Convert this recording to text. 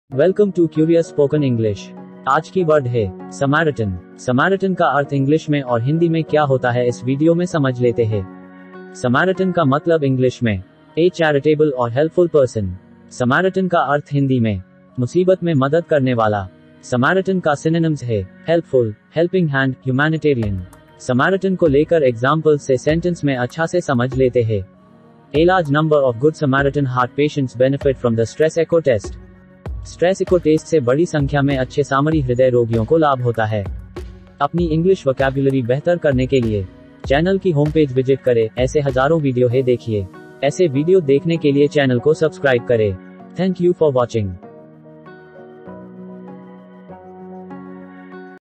Welcome to curious spoken English. आज की word है समारिटन। समारिटन का अर्थ इंग्लिश में और हिंदी में क्या होता है इस वीडियो में समझ लेते हैं। समारिटन का मतलब इंग्लिश में ए चैरिटेबल और हेल्पफुल पर्सन। समारिटन का अर्थ हिंदी में मुसीबत में मदद करने वाला। समारिटन का सिनोनिम्स है helpful, helping hand, humanitarian. Samaritan को लेकर एग्जाम्पल से सेंटेंस में अच्छा से समझ लेते हैं। A large number of good Samaritan heart patients benefit from the stress echo test. Stress echo test से बड़ी संख्या में अच्छे सामरी हृदय रोगियों को लाभ होता है। अपनी इंग्लिश वोकैब्युलरी बेहतर करने के लिए चैनल की होम पेज विजिट करें। ऐसे हजारों वीडियो है, देखिए। ऐसे वीडियो देखने के लिए चैनल को सब्सक्राइब करें। Thank you for watching.